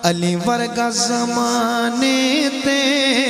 علی ورگا زمانے تے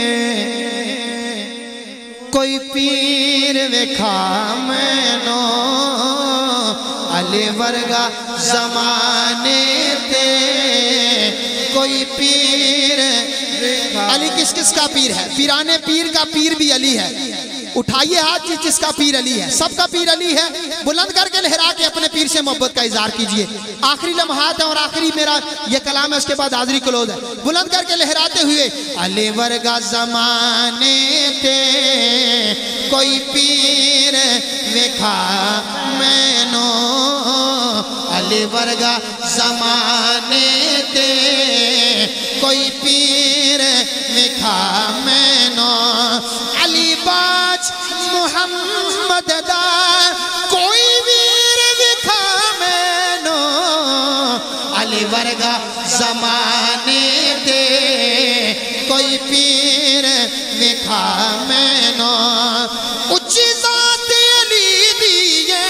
کوئی پیر وکھا مینو علی ورگا زمانے تے کوئی پیر علی کس کس کا پیر ہے؟ پیرانے پیر کا پیر بھی علی ہے. اٹھائیے ہاتھ جس کا پیر علی ہے. سب کا پیر علی ہے. بلند کر کے لہرا کے اپنے پیر سے محبت کا اظہار کیجئے. آخری لمحات ہے اور آخری میرا یہ کلام ہے, اس کے بعد حاضری کلوز ہے. بلند کر کے لہراتے ہوئے علی ورگا زمانے تے کوئی پیر وکھا مینو علی ورگا زمانے تے کوئی پیر وکھا مینو علی باج محمد دا کوئی ویر وکھا مینو علی ورگا زمانے تے کوئی پیر وکھا مینو اچھی ذات علی دیئے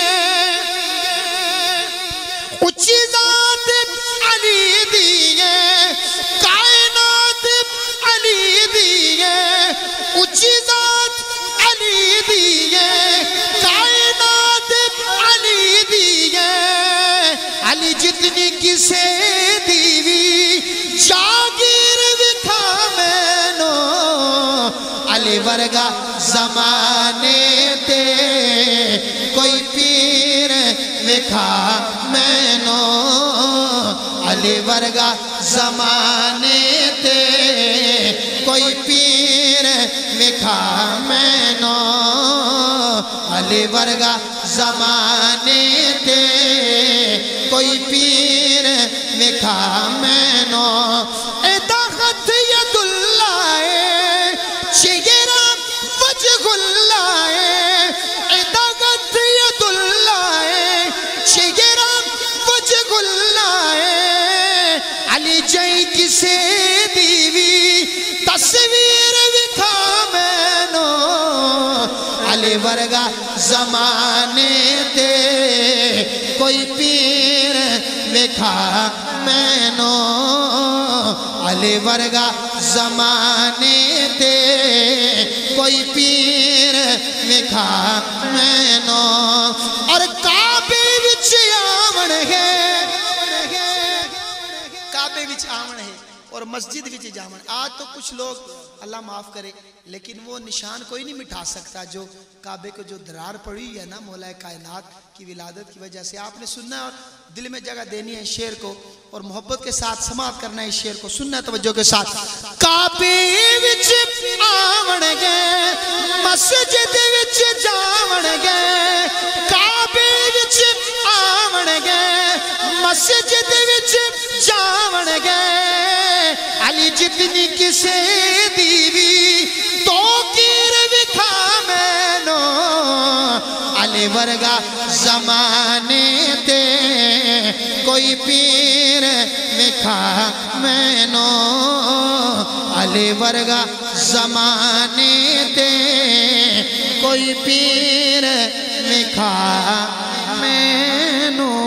اچھی ذات علی دیئے کائنات علی دیئے اچھی ذات علی دیئے کائنات علی دیئے علی جتنی کسے دیوی جاگیر وکھا مینو علی ورگا زمانے تے کوئی پیر وکھا مینو علی ورگا زمانے تے کوئی پیر وکھا مینو علی ورگا زمانے تے کوئی پیر وکھا مینو ایدہ خط ید اللہ چگرہ وجہ اللہ ایدہ خط ید اللہ چگرہ وجہ اللہ علی جائی کسے دیوی تصویر وکھا مینو علی ورگا زمانے تے کوئی پیر وکھا مینو علی ورگا زمانے تے کوئی پیر وکھا مینو اور کعبے وچ آمن ہے کعبے وچ آمن ہے اور مسجد وچ جامن. آج تو کچھ لوگ اللہ معاف کرے لیکن وہ نشان کوئی نہیں مٹھا سکتا جو کعبے کو جو درار پڑی ہے نا مولا کائنات کی ولادت کی وجہ سے. آپ نے سننا ہے اور دل میں جگہ دینی ہے شعر کو اور محبت کے ساتھ سماعت کرنا ہے اس شعر کو, سننا ہے توجہ کے ساتھ. کعبے وچ آون گے مسجد وچ جاون گے کعبے وچ آون گے مسجد وچ جاون گے علی جتنی کسے دیوی تو کیر وکھا مینو علی ورگا زمانے تے کوئی پیر وکھا مینو علی ورگا زمانے تے کوئی پیر وکھا مینو.